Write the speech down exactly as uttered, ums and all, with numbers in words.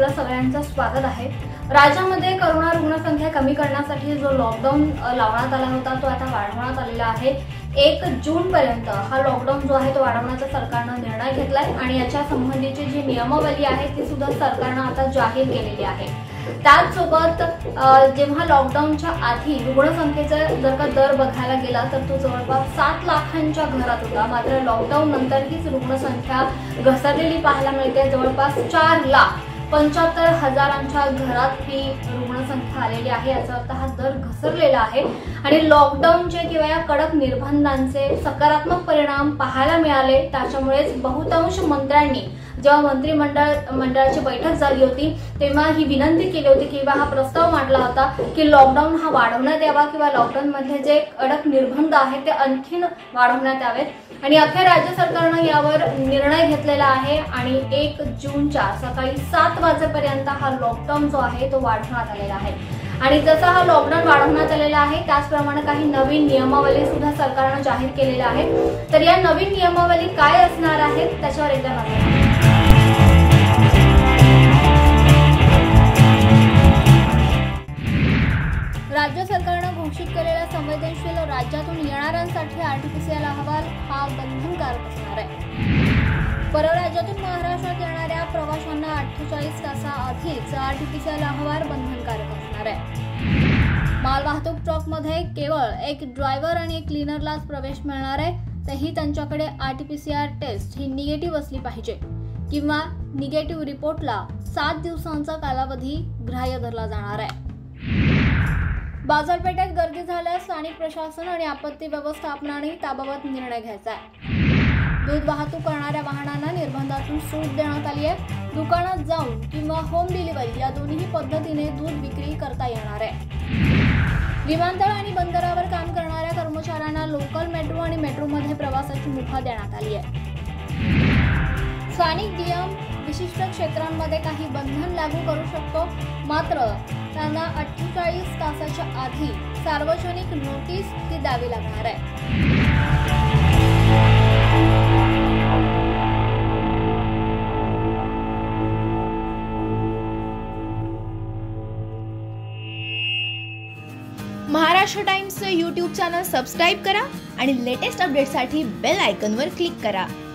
आपलं सगळ्यांचं स्वागत आहे। राज्यामध्ये कोरोना रुग्णसंख्या कमी करण्यासाठी जो लॉकडाऊन लावण्यात आला होता तो आता वाढवण्यात आलेला आहे। एक जून पर्यंत हा लॉकडाऊन जो आहे तो वाढवण्याचा सरकारने निर्णय घेतलाय आणि याच्या संबंधीची जी नियमावली आहे ती सुद्धा सरकारने आता जाहीर केलेली आहे। त्याचसोबत जेव्हा लॉकडाऊनच्या आधी रुग्णसंख्येचा जर का दर बघायला गेला तर तो जवळपास सात लाखांच्या घरात होता, मात्र लॉकडाऊन नंतर हीच रुग्णसंख्या घसरलेली पाहायला मिळते। जवळपास चार लाख पंच्याहत्तर हजारांच्या घरात ही रुग्णसंख्या आलेली आहे। याचा अर्थ हा दर घसरलेला आहे आणि लॉकडाऊनचे किंवा या कडक निर्बंधांचे सकारात्मक परिणाम पाहायला मिळाले। त्याच्यामुळेच बहुतांश मंत्र्यांनी जेव्हा मंत्रिमंडळ मंडळाची बैठक झाली होती तेव्हा ही विनंती केली होती किंवा हा प्रस्ताव मांडला होता की लॉकडाऊन हा वाढवण्यात यावा किंवा लॉकडाऊन मध्ये जे कडक निर्बंध आहेत ते आणखीन वाढवण्यात यावेत आणि अखेर राज्य सरकारने यावर निर्णय घेतलेला आहे आणि एक जूनच्या सकाळी सात वाजेपर्यंत हा लॉकडाऊन जो आहे तो वाढवण्यात आलेला आहे। आणि जसा हा लॉकडाऊन वाढवण्यात आलेला आहे त्याचप्रमाणे काही नवीन नियमावली सुद्धा सरकारने जाहीर केलेल्या आहेत। तर या नवीन नियमावली काय असणार आहेत त्याच्यावर एकदा नजर राज्य सरकारने घोषित केलेल्या संवेदनशील राज्यातून येणाऱ्यांसाठी आरटीपीसीआर अहवाल हा बंधनकारक असणार आहे। परराज्यातून महाराष्ट्रात येणाऱ्या प्रवाशांना अठ्ठेचाळीस तासाआधीच आरटीपीसीआर अहवाल बंधनकारक असणार आहे। मालवाहतूक ट्रकमध्ये केवळ एक ड्रायव्हर आणि एक क्लीनरलाच प्रवेश मिळणार आहे, तेही त्यांच्याकडे आरटीपीसीआर टेस्ट ही निगेटिव्ह असली पाहिजे किंवा निगेटिव्ह रिपोर्टला सात दिवसांचा कालावधी ग्राह्य धरला जाणार आहे। बाजारपेठेत गर्दी झाल्यास स्थानिक प्रशासन आणि आपत्ती व्यवस्थापनाने त्याबाबत निर्णय घ्यायचा आहे। दूध वाहतूक करणाऱ्या वाहनांना निर्बंधातून सूट देण्यात आली आहे। दुकानात जाऊन किंवा होम डिलिव्हरी या दोन्ही पद्धतीने दूध विक्री करता येणार आहे। विमानतळ आणि बंदरावर काम करणाऱ्या कर्मचाऱ्यांना लोकल मेट्रो आणि मेट्रोमध्ये प्रवासाची मुभा देण्यात आली आहे। स्थानिक डीएम विशिष्ट क्षेत्रांमध्ये काही बंधन लागू करू शकतो, मात्र त्यांना अठ्ठेचाळीस तासाच्या आधी सार्वजनिक नोटीस ही द्यावी लागणार आहे। महाराष्ट्र टाइम्सचे यूट्यूब चॅनल सबस्क्राइब करा आणि लेटेस्ट अपडेटसाठी बेल आयकॉनवर क्लिक करा।